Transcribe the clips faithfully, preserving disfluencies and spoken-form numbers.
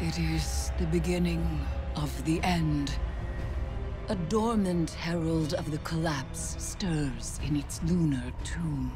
It is the beginning of the end. A dormant herald of the collapse stirs in its lunar tomb.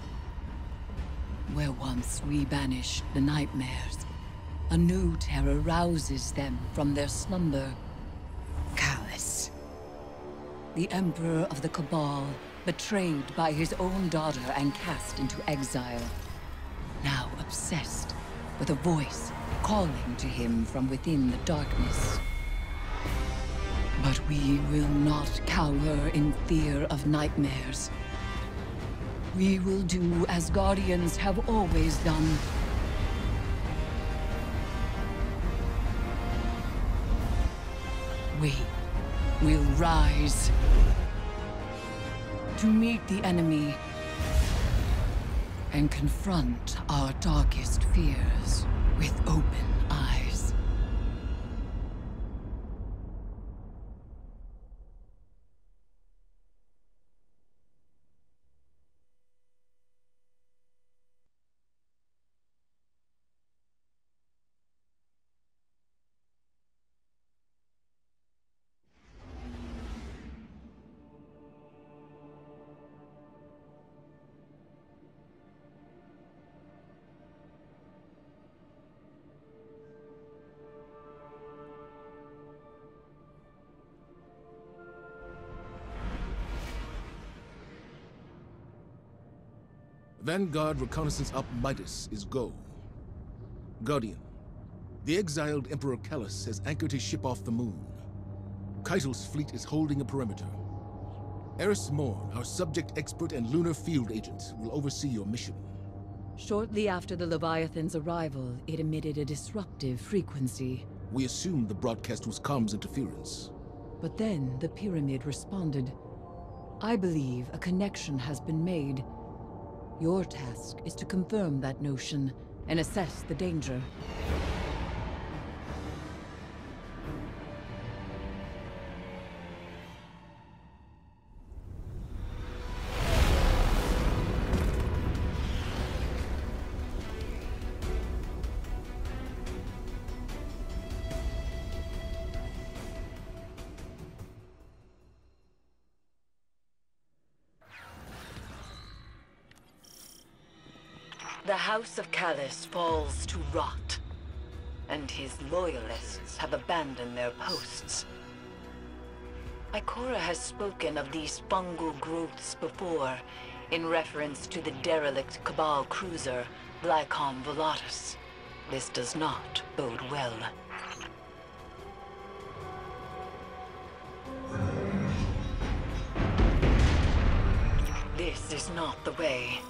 Where once we banished the nightmares, a new terror rouses them from their slumber. Callus. The Emperor of the Cabal, betrayed by his own daughter and cast into exile. Now obsessed with a voice calling to him from within the darkness. But we will not cower in fear of nightmares. We will do as Guardians have always done. We will rise to meet the enemy and confront our darkest fears with open eyes. Vanguard reconnaissance up Midas is go. Guardian, the exiled Emperor Callus has anchored his ship off the moon. Keitel's fleet is holding a perimeter. Eris Morn, our subject expert and lunar field agent, will oversee your mission. Shortly after the Leviathan's arrival, it emitted a disruptive frequency. We assumed the broadcast was comms interference. But then the Pyramid responded. I believe a connection has been made. Your task is to confirm that notion and assess the danger. The House of Callus falls to rot, and his loyalists have abandoned their posts. Ikora has spoken of these fungal growths before, in reference to the derelict Cabal cruiser, Glycon Volatus. This does not bode well. This is not the way.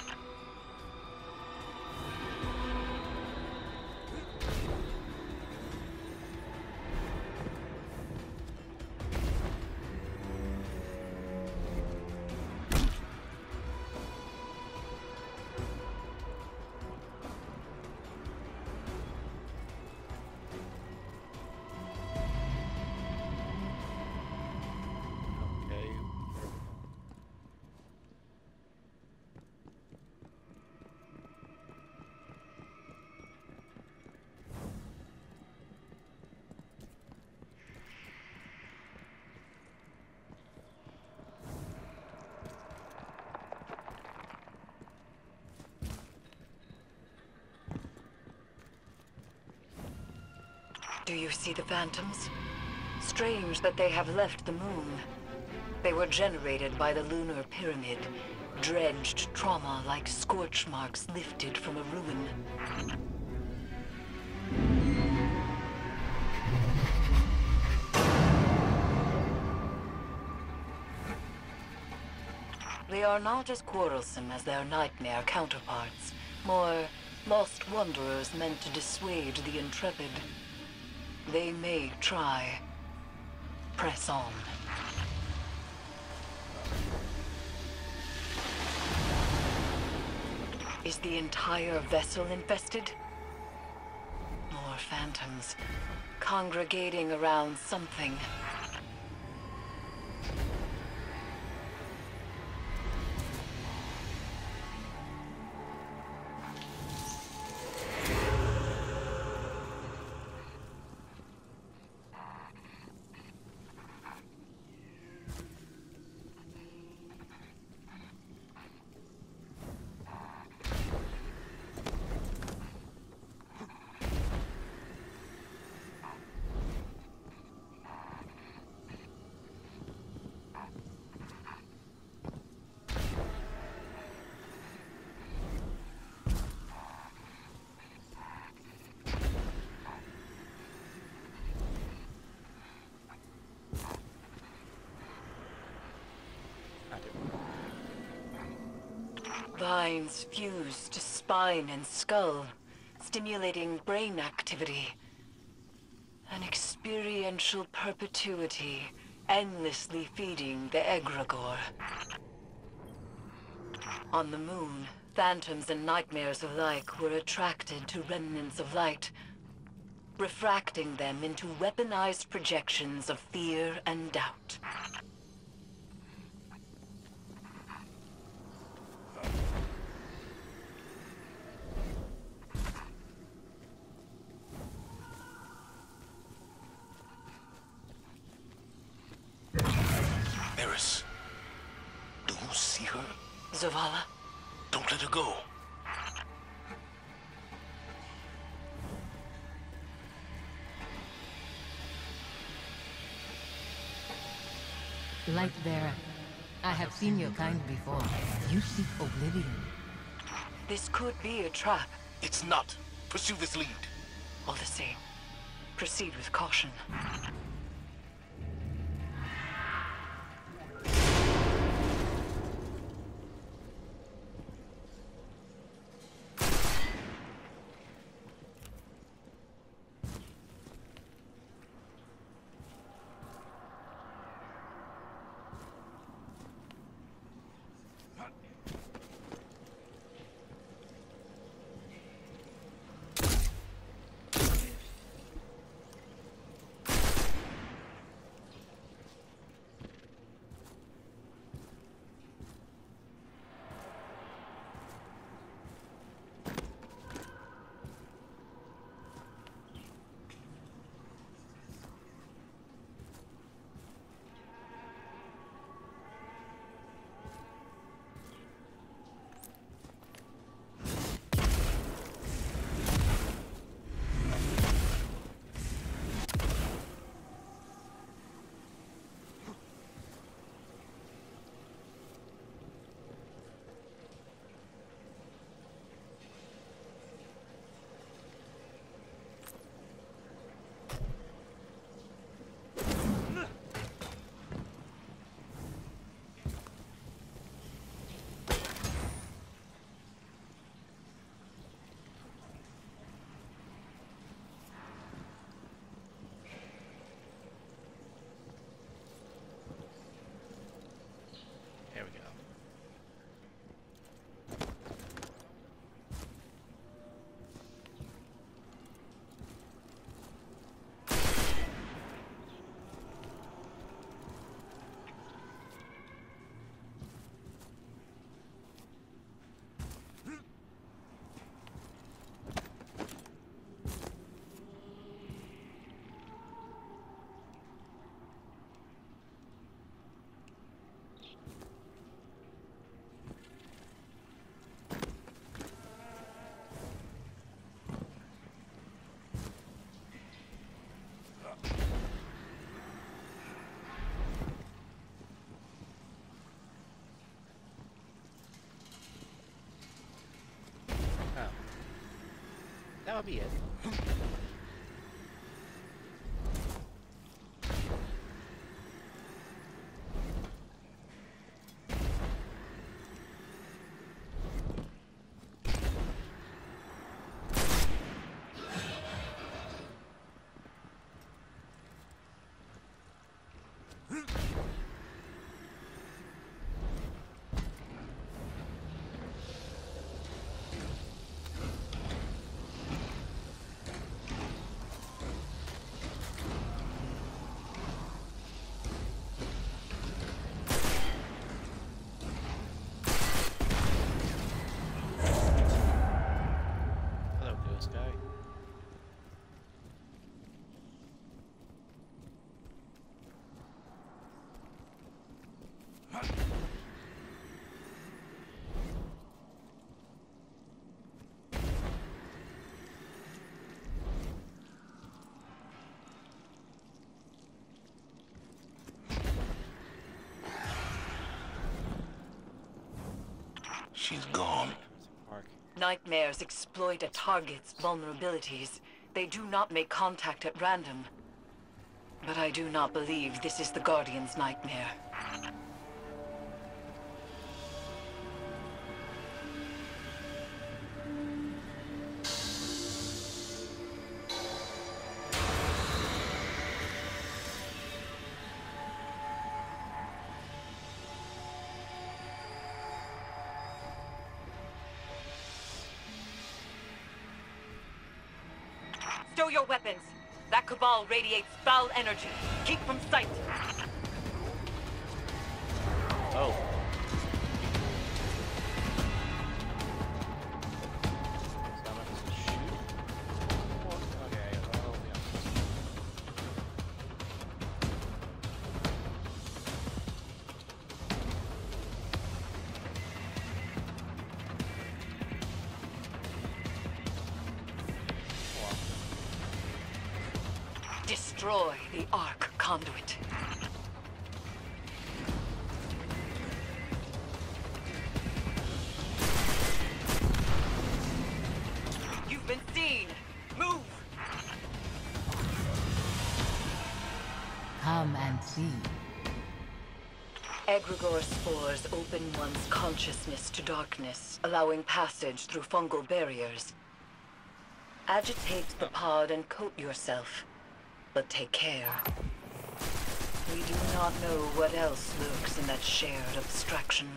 Do you see the phantoms? Strange that they have left the moon. They were generated by the lunar pyramid, dredged trauma like scorch marks lifted from a ruin. They are not as quarrelsome as their nightmare counterparts, more lost wanderers meant to dissuade the intrepid. They may try. Press on. Is the entire vessel infested? More phantoms, congregating around something. Vines fuse to spine and skull, stimulating brain activity. An experiential perpetuity, endlessly feeding the egregore. On the moon, phantoms and nightmares alike were attracted to remnants of light, refracting them into weaponized projections of fear and doubt. Eris, do you see her? Zavala? Don't let her go. Lightbearer, I have seen your kind before. You seek oblivion. This could be a trap. It's not. Pursue this lead. All the same, proceed with caution. Here we go. That would be it. She's gone. Nightmares exploit a target's vulnerabilities. They do not make contact at random. But I do not believe this is the Guardian's nightmare. Stow your weapons. That Cabal radiates foul energy. Keep from sight. Oh. So I'm supposed to shoot? What? Okay, oh yeah. Destroy the Arc conduit. You've been seen. Move. Come and see. Egregore spores open one's consciousness to darkness, allowing passage through fungal barriers. Agitate the pod and coat yourself. But take care. We do not know what else lurks in that shared abstraction.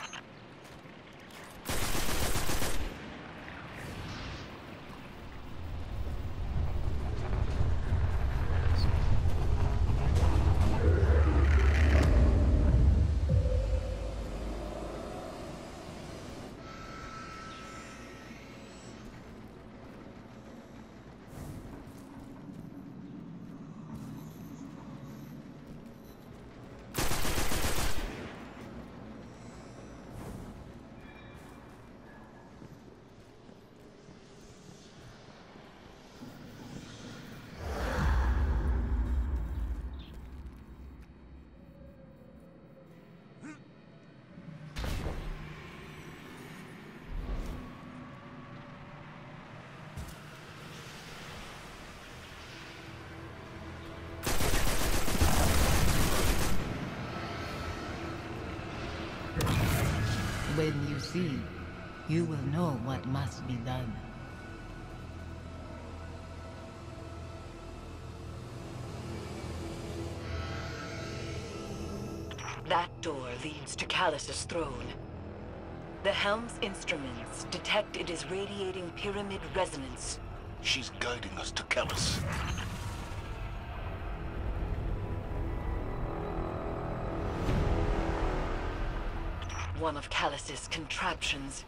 When you see, you will know what must be done. That door leads to Callus's throne. The Helm's instruments detect it is radiating pyramid resonance. She's guiding us to Callus. One of Callus's contraptions.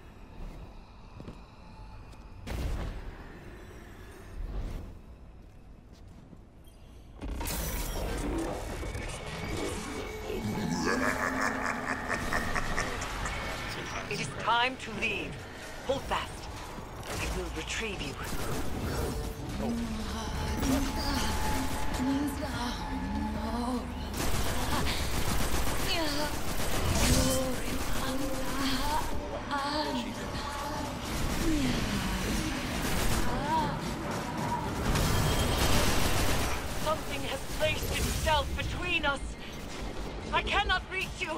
It is time to leave. Hold fast. I will retrieve you. Something has placed itself between us. I cannot reach you.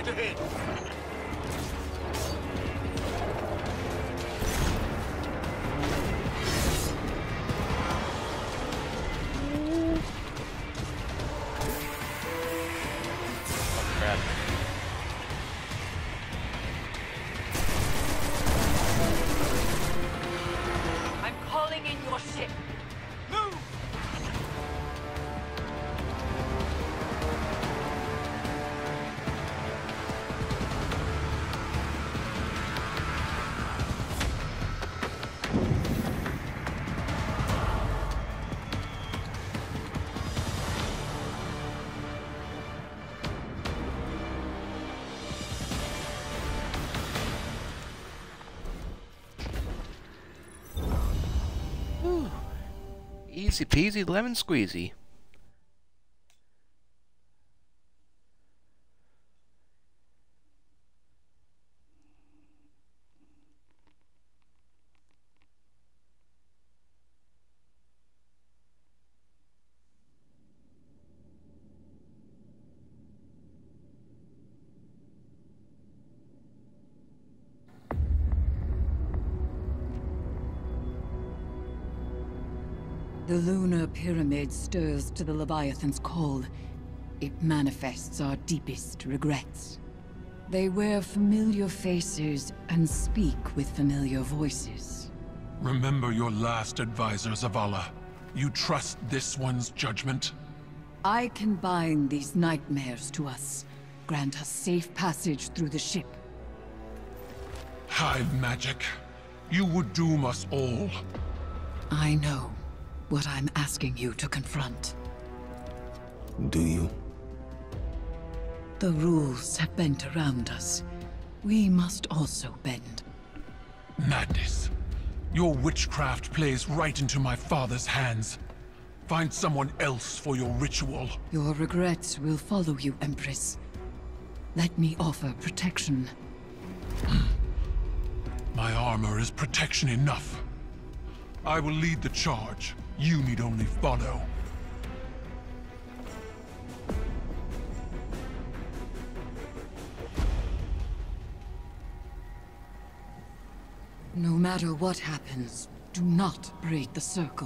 Straight ahead. Oh crap. I'm calling in your ship. Move! Easy peasy lemon squeezy. The lunar pyramid stirs to the Leviathan's call. It manifests our deepest regrets. They wear familiar faces and speak with familiar voices. Remember your last advisor, Zavala. You trust this one's judgment? I can bind these nightmares to us, grant us safe passage through the ship. Hive magic. You would doom us all. I know what I'm asking you to confront. Do you? The rules have bent around us. We must also bend. Madness. Your witchcraft plays right into my father's hands. Find someone else for your ritual. Your regrets will follow you, Empress. Let me offer protection. My armor is protection enough. I will lead the charge. You need only follow. No matter what happens, do not break the circle.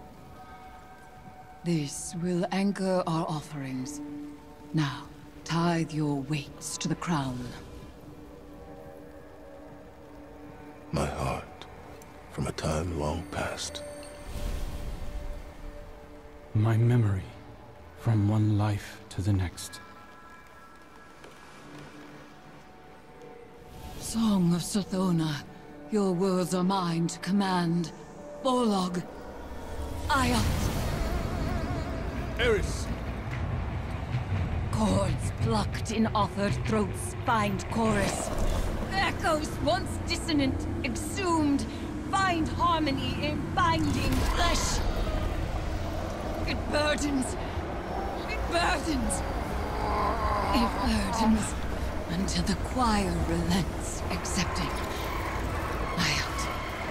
This will anchor our offerings. Now, tithe your weights to the crown. My heart, from a time long past. My memory, from one life to the next. Song of Sothona, your words are mine to command. Borlog, Ayat. Eris! Chords plucked in offered throats find chorus. Echoes once dissonant, exhumed, find harmony in binding flesh. It burdens. It burdens. It burdens until the choir relents, accepting. Ayat.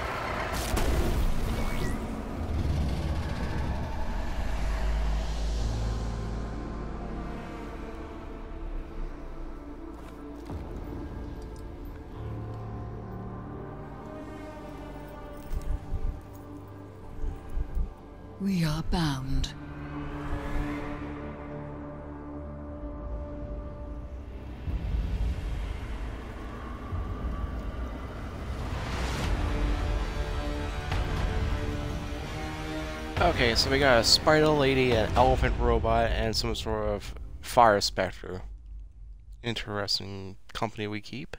We are bound. Okay, so we got a spider lady, an elephant robot, and some sort of fire specter. Interesting company we keep.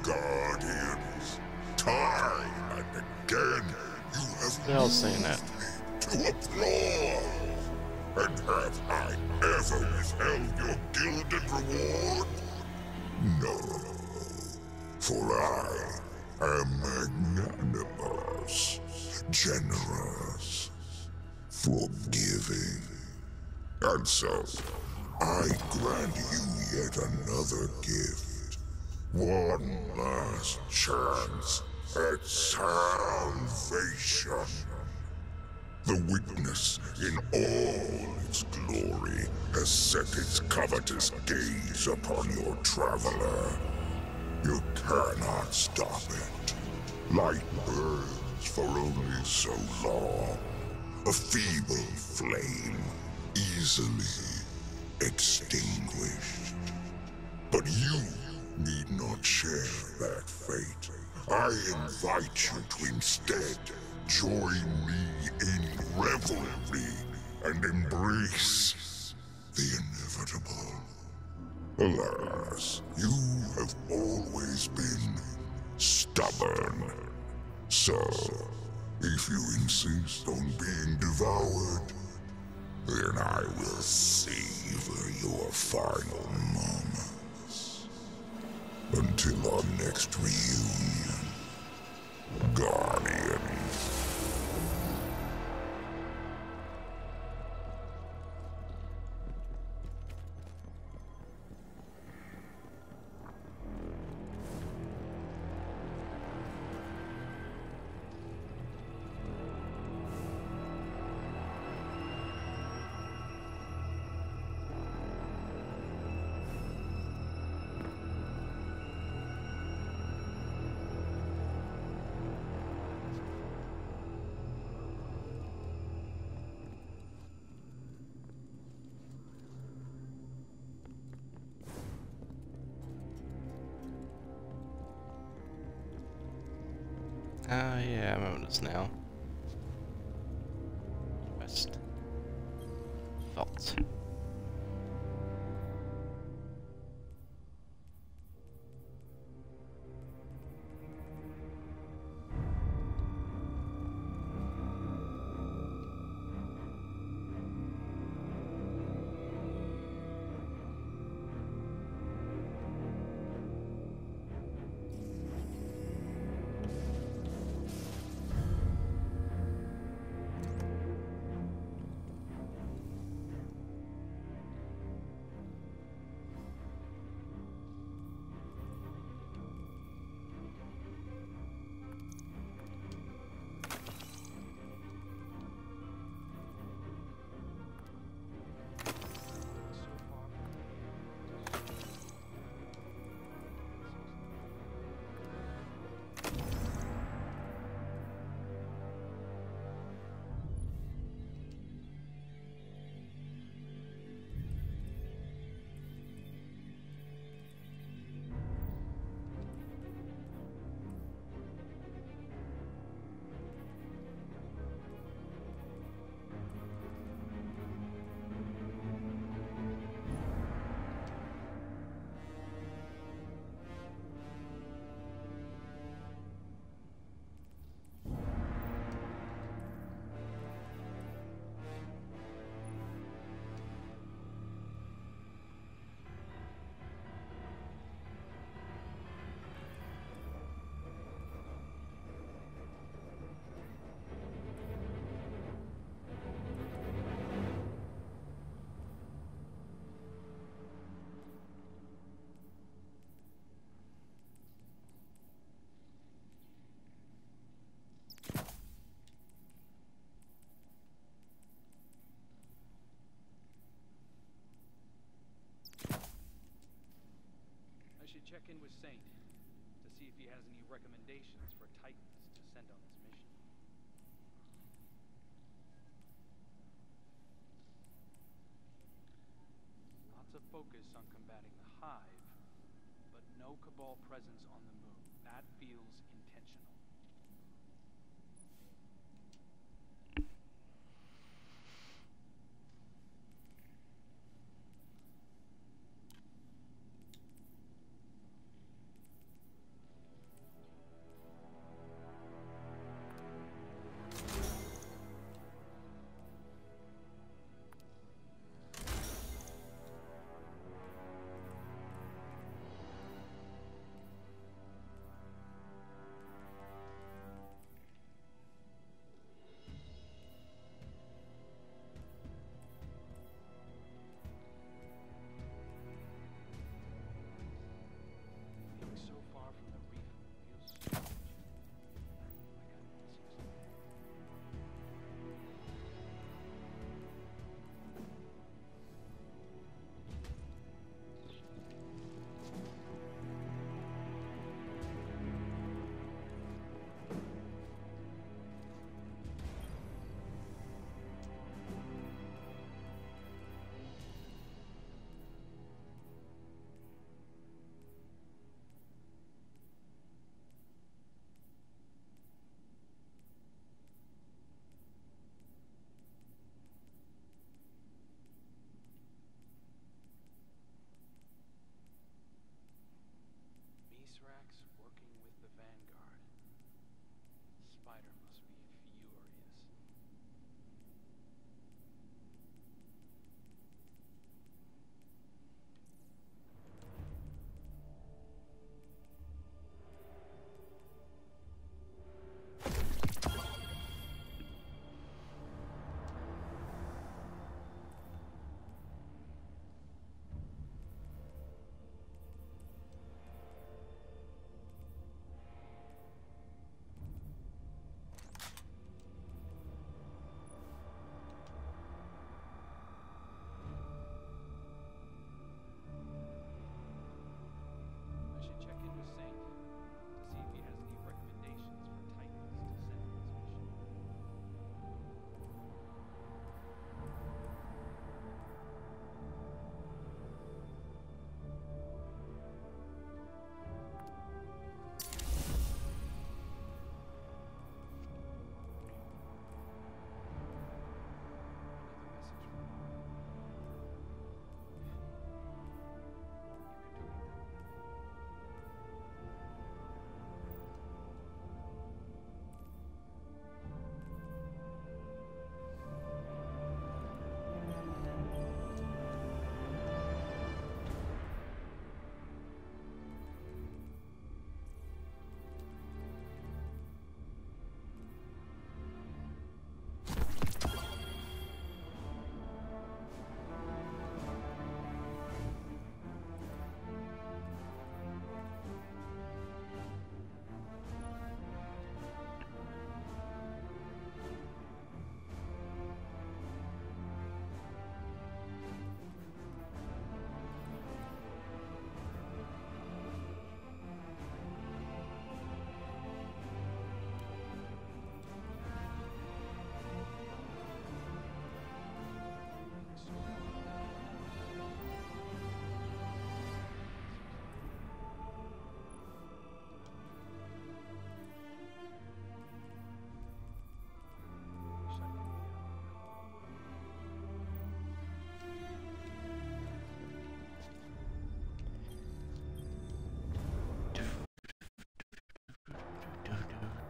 Guardians. Time and again, you have They're all saying that. moved me to applause. And have I ever withheld your gilded reward? No. For I am magnanimous, generous, forgiving. And so, I grant you yet another gift. One last chance at salvation. The weakness in all its glory has set its covetous gaze upon your traveler. You cannot stop it. Light burns for only so long. A feeble flame, easily extinguished. But you need not share that fate. I invite you to instead join me in revelry and embrace the inevitable. Alas, you have always been stubborn. So, if you insist on being devoured, then I will savor your final moments. Until our next reunion, Guardians. Ah, uh, yeah, I remember this now. West. Vault. Check in with Saint to see if he has any recommendations for Titans to send on this mission. Lots of focus on combating the Hive, but no Cabal presence on the moon. That feels intentional.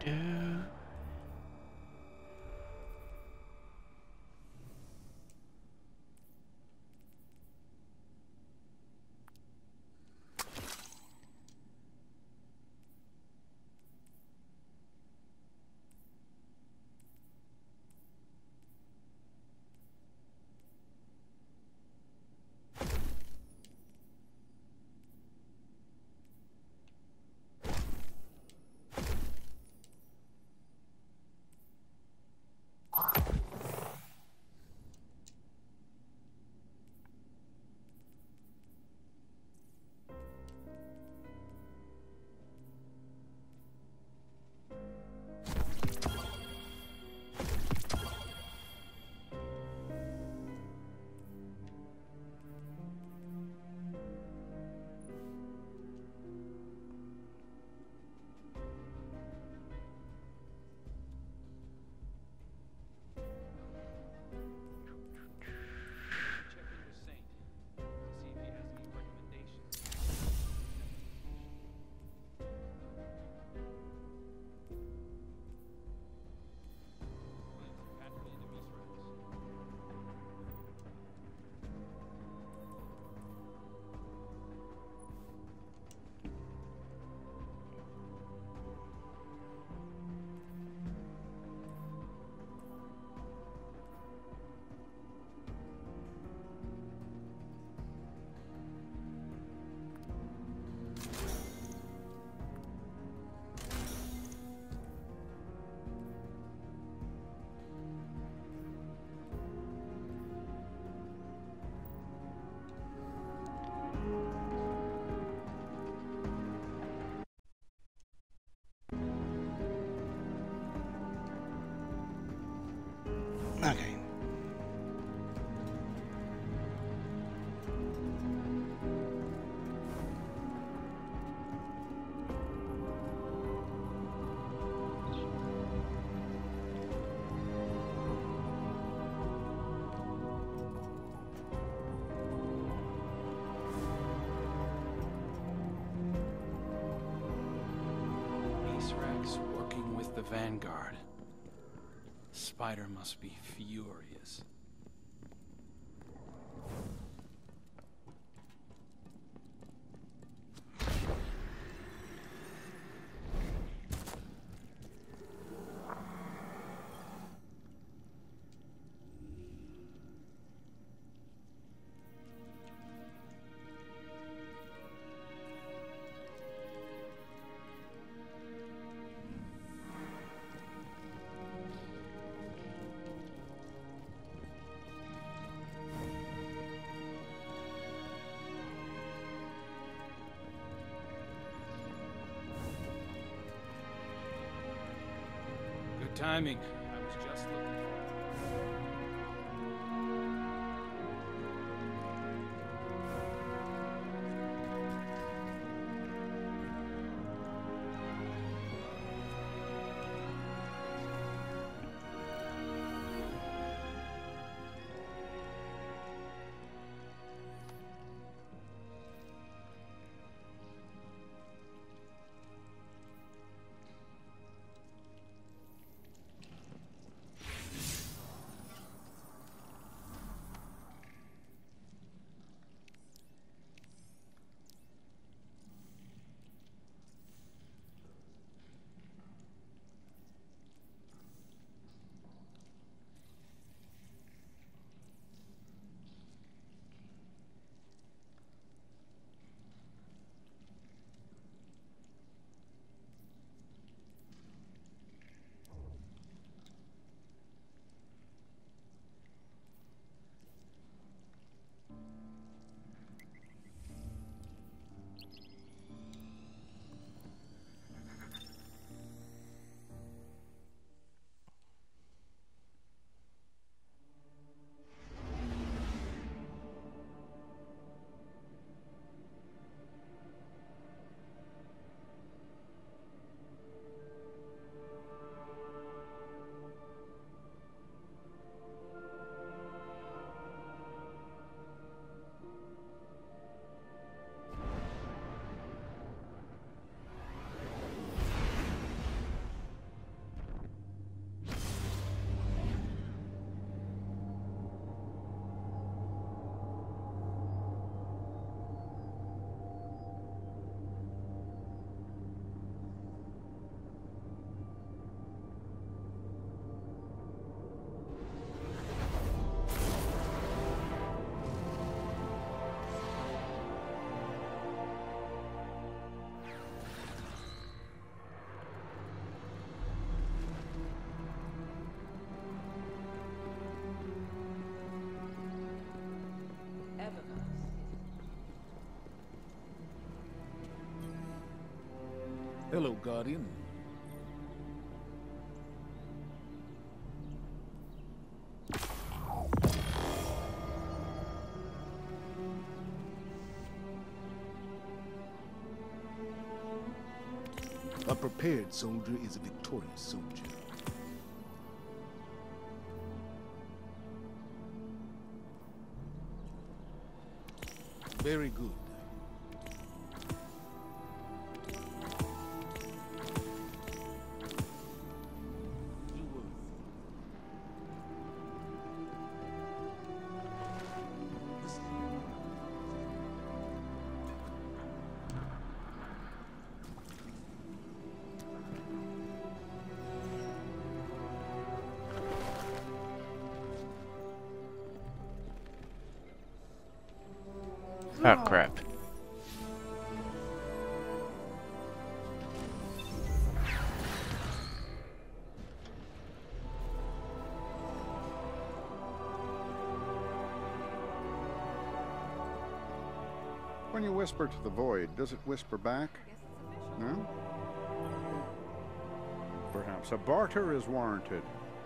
do. Checking with Saint to see if he has any recommendations. Please, patch me into Misrax. Okay. Misrax working with the Vanguard. Spider must be furious. Good timing. I was just looking for Hello, Guardian. A prepared soldier is a victorious soldier. Very good. Oh crap. When you whisper to the void, does it whisper back? No? Perhaps a barter is warranted.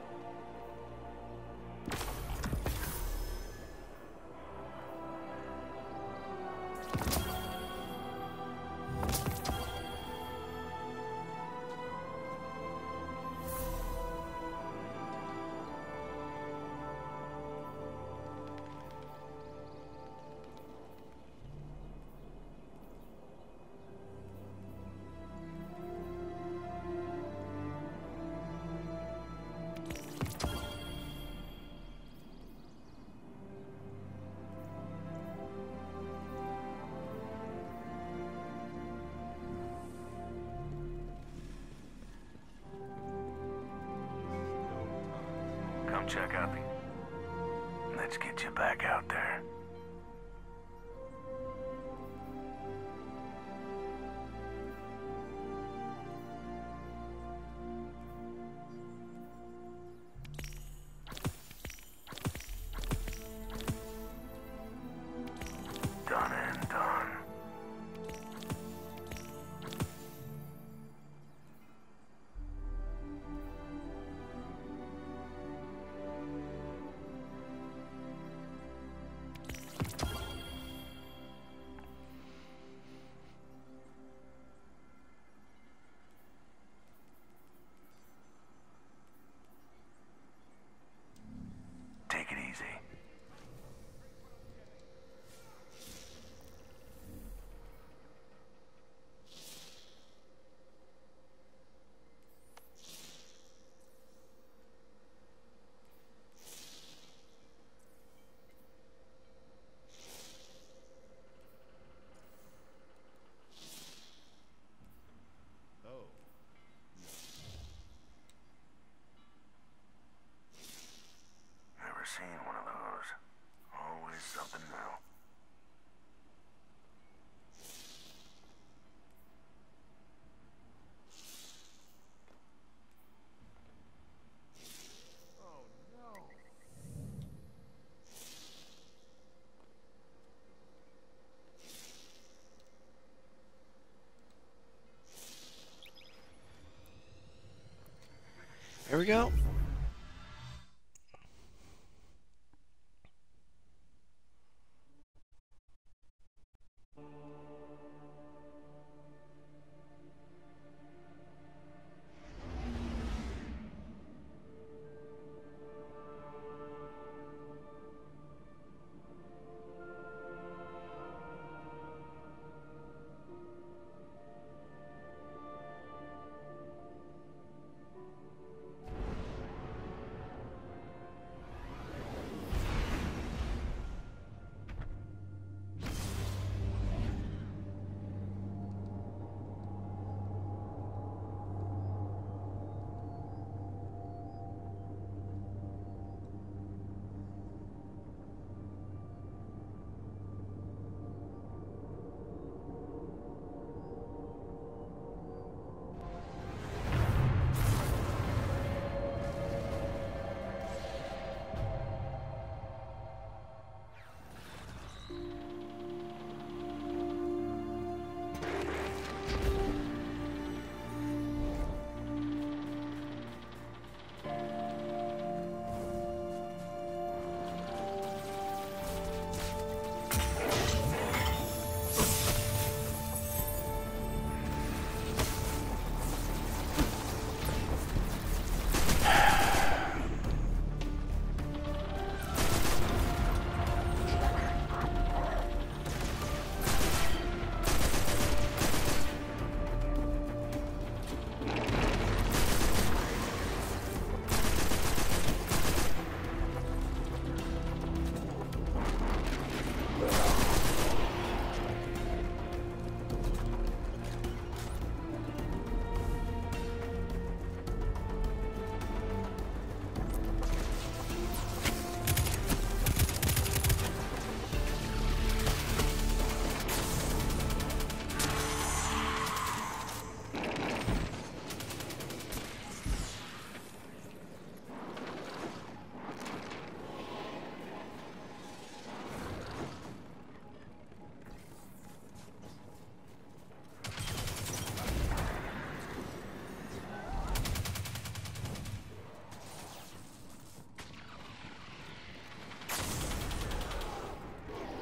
Come check out the... Let's get you back out there. Done and done. Take it easy. Never seen one of those. Always something new. Here we go.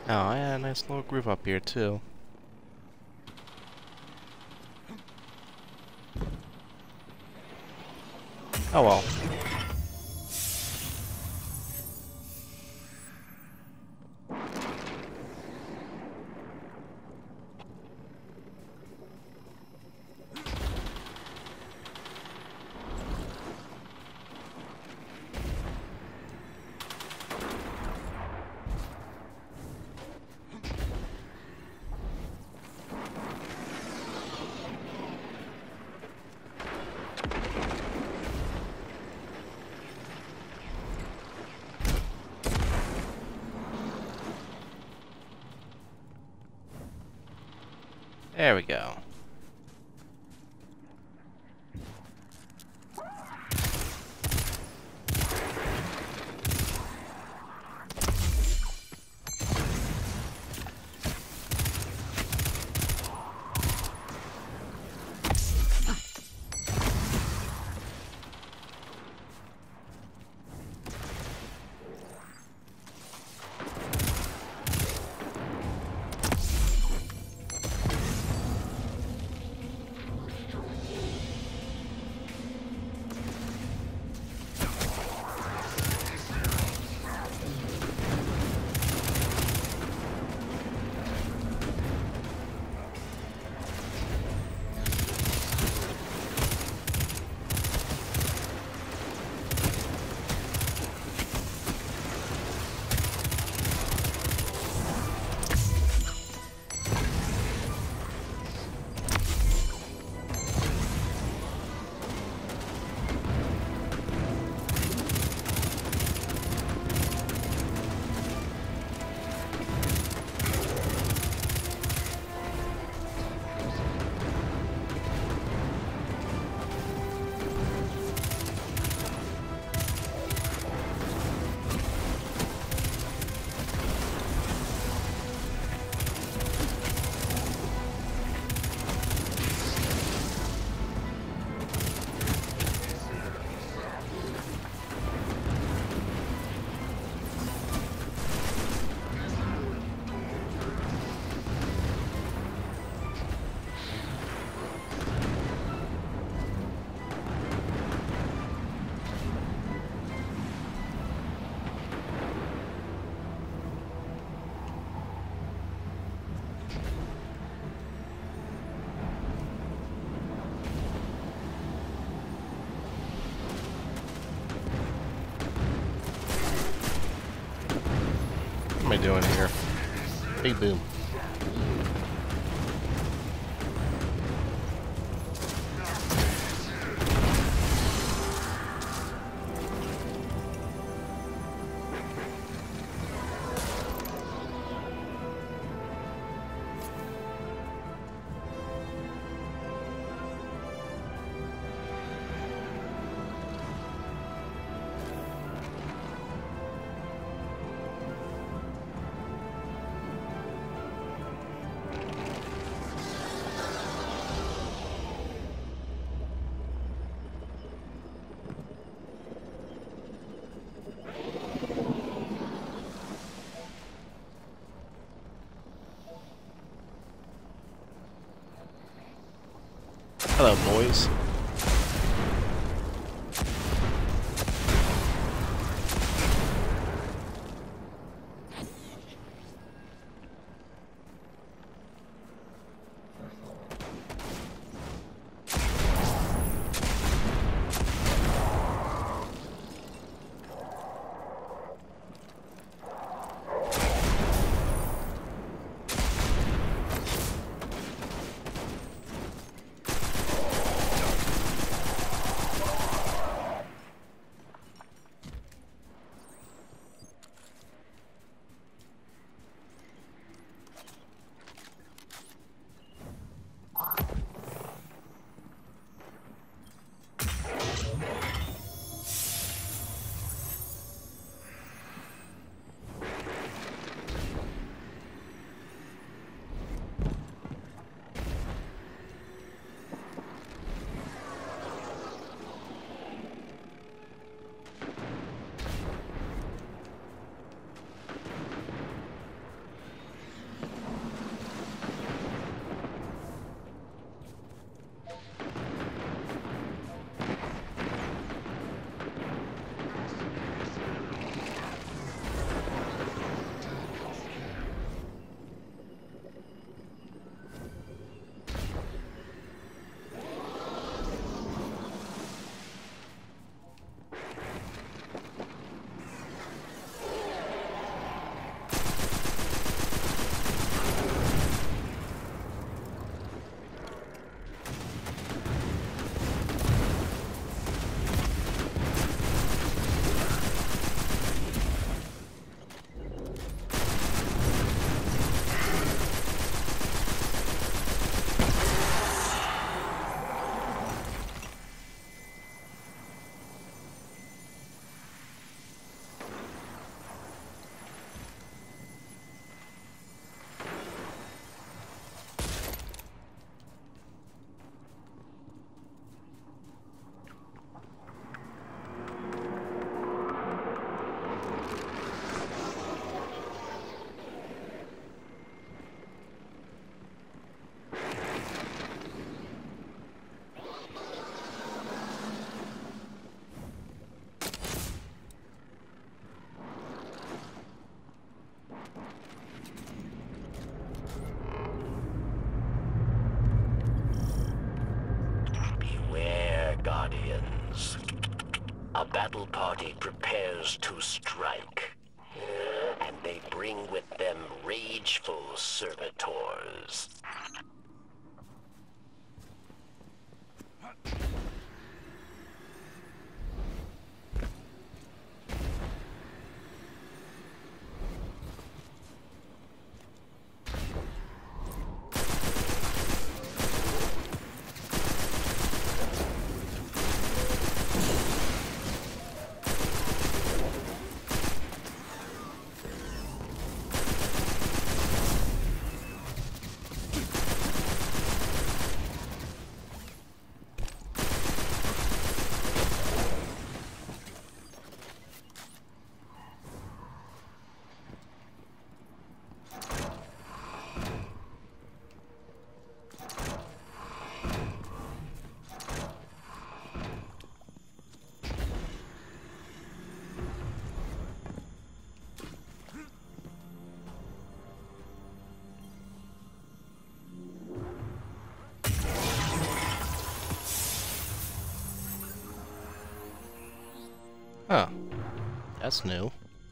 Oh, I had a nice little groove up here too. Oh well. There we go. What am I doing here? Big boom. Hello, boys. A battle party prepares to strike, and they bring with them rageful servitors. Huh. That's new.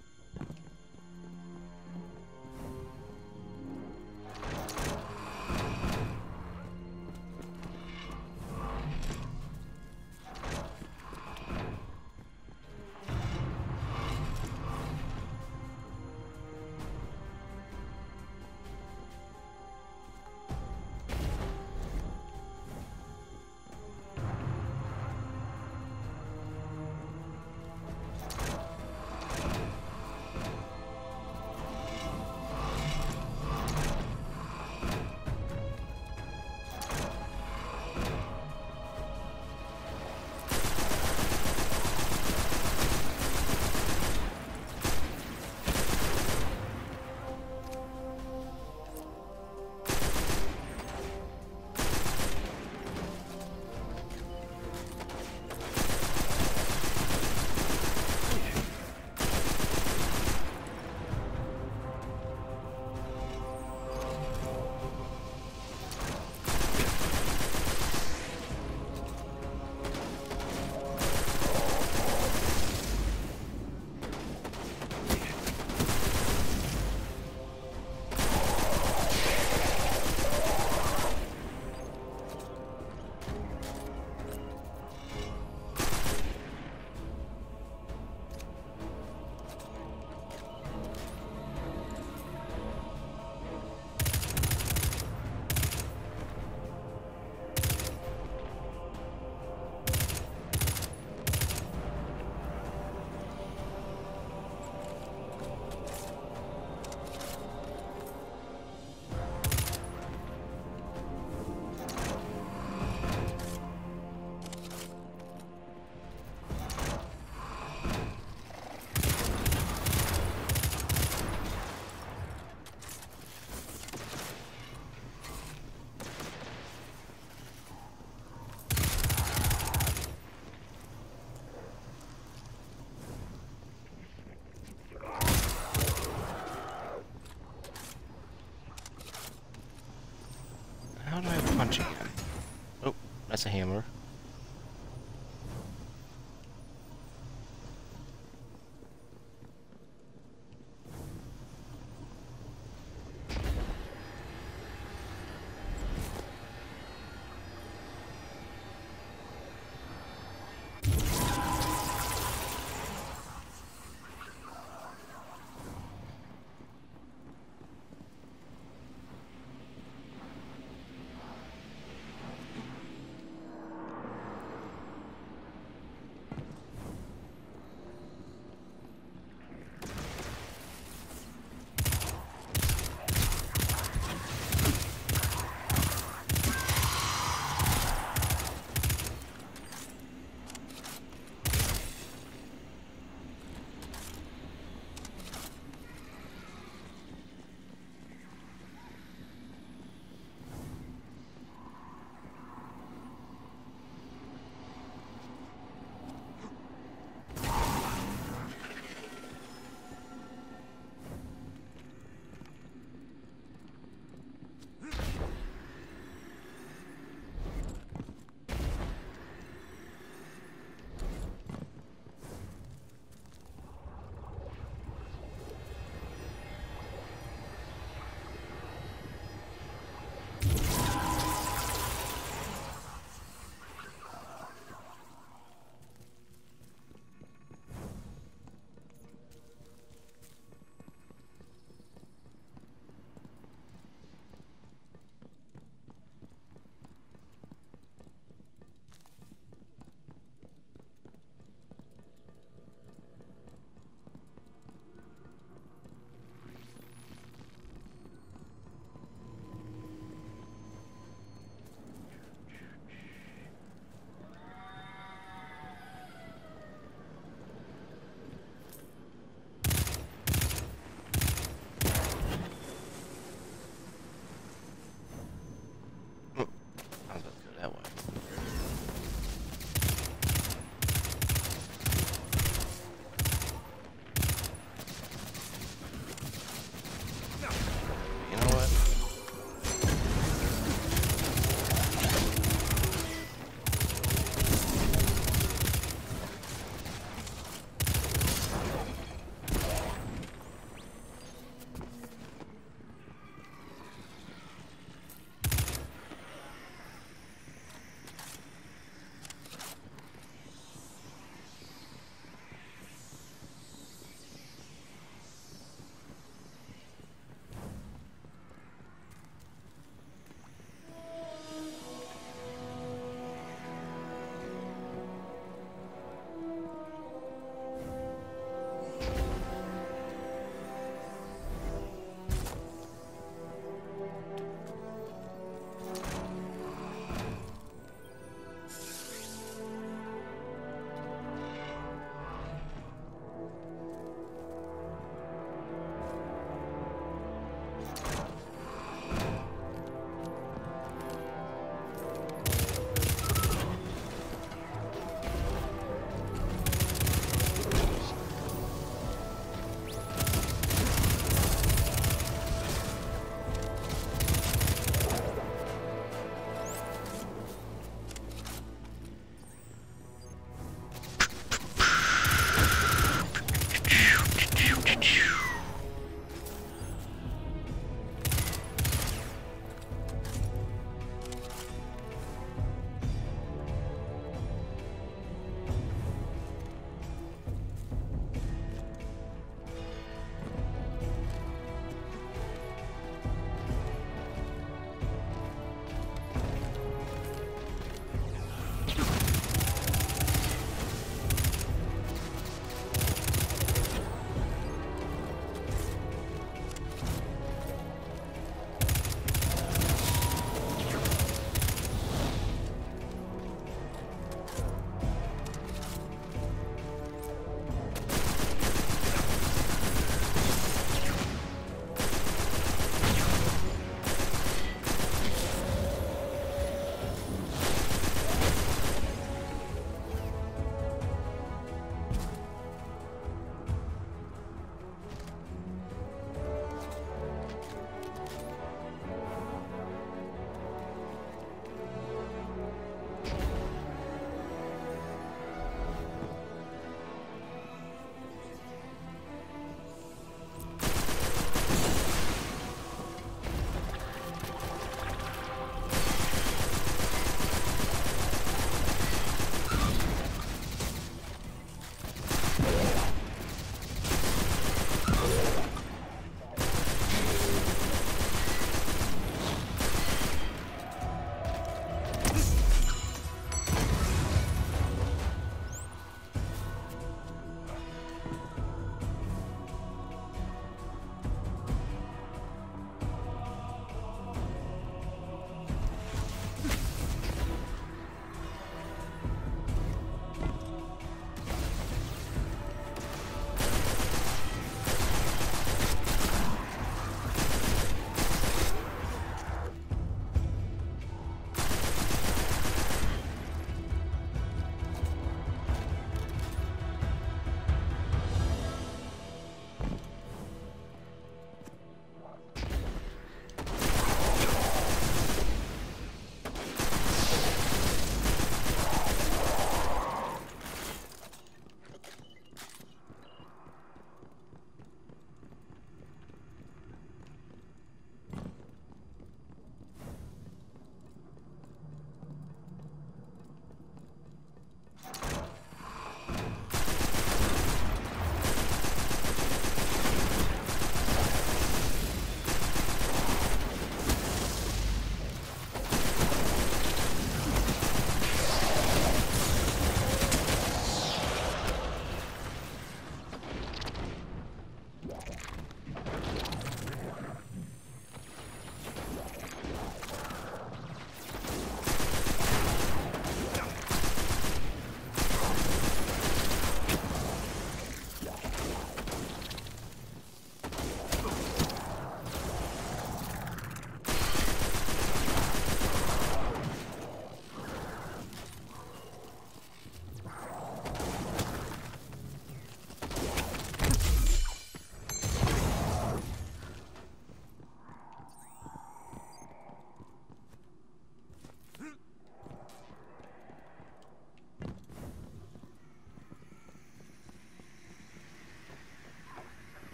How do I punch again? Oh, that's a hammer.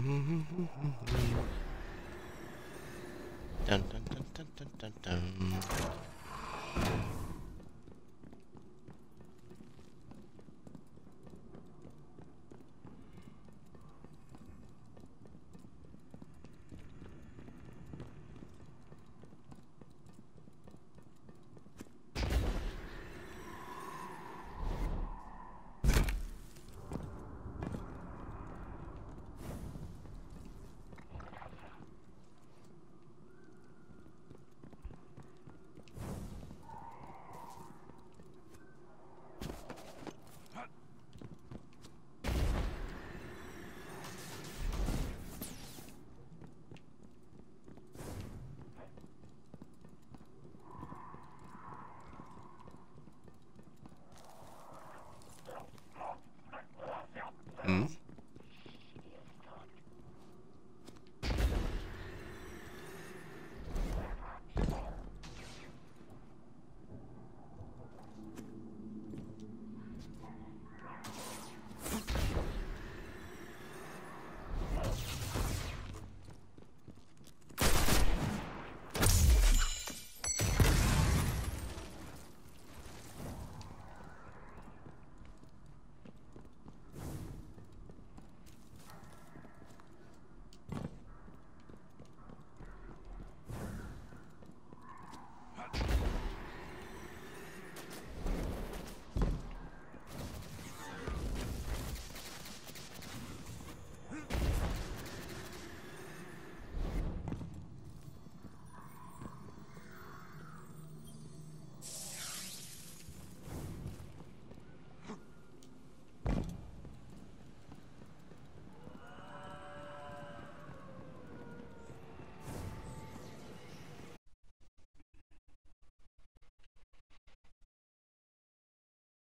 dun, dun, dun, dun, dun, dun.